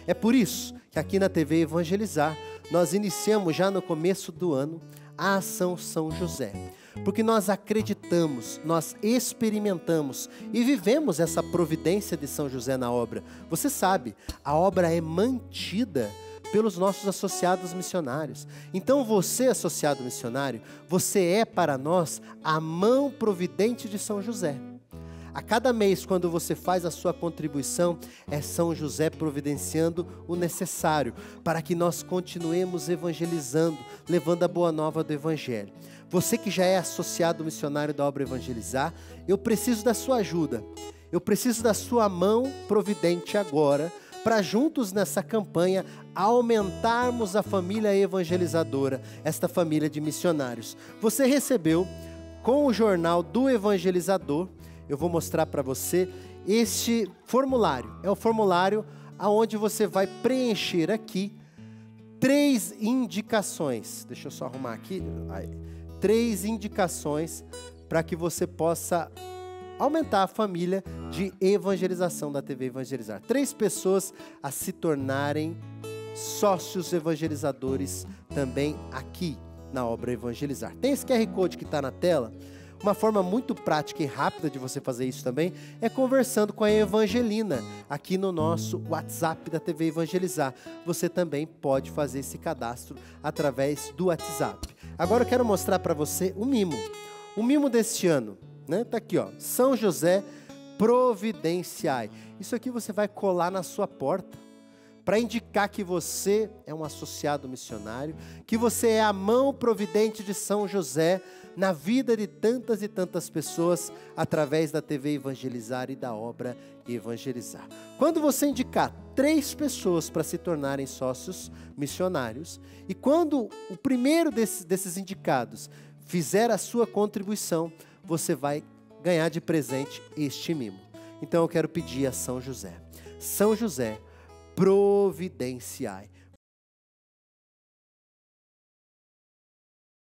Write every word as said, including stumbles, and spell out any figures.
É por isso que aqui na T V Evangelizar, nós iniciamos já no começo do ano a Ação São José. Porque nós acreditamos, nós experimentamos e vivemos essa providência de São José na obra. Você sabe, a obra é mantida pelos nossos associados missionários. Então você, associado missionário, você é para nós a mão providente de São José. A cada mês, quando você faz a sua contribuição, é São José providenciando o necessário para que nós continuemos evangelizando, levando a boa nova do Evangelho. Você que já é associado missionário da obra Evangelizar, eu preciso da sua ajuda. Eu preciso da sua mão providente agora, para juntos nessa campanha aumentarmos a família evangelizadora, esta família de missionários. Você recebeu com o jornal do evangelizador, eu vou mostrar para você este formulário. É o formulário onde você vai preencher aqui três indicações. Deixa eu só arrumar aqui. Aí. Três indicações para que você possa aumentar a família de evangelização da T V Evangelizar. Três pessoas a se tornarem sócios evangelizadores também aqui na obra Evangelizar. Tem esse Q R Code que está na tela. Uma forma muito prática e rápida de você fazer isso também é conversando com a Evangelina aqui no nosso WhatsApp da T V Evangelizar. Você também pode fazer esse cadastro através do WhatsApp. Agora eu quero mostrar para você o mimo. O mimo deste ano, né? Tá aqui, ó. São José Providenciai. Isso aqui você vai colar na sua porta para indicar que você é um associado missionário, que você é a mão providente de São José na vida de tantas e tantas pessoas através da T V Evangelizar e da obra Evangelizar. Quando você indicar três pessoas para se tornarem sócios missionários, e quando o primeiro desses, desses indicados fizer a sua contribuição, você vai ganhar de presente este mimo. Então eu quero pedir a São José. São José, providenciai.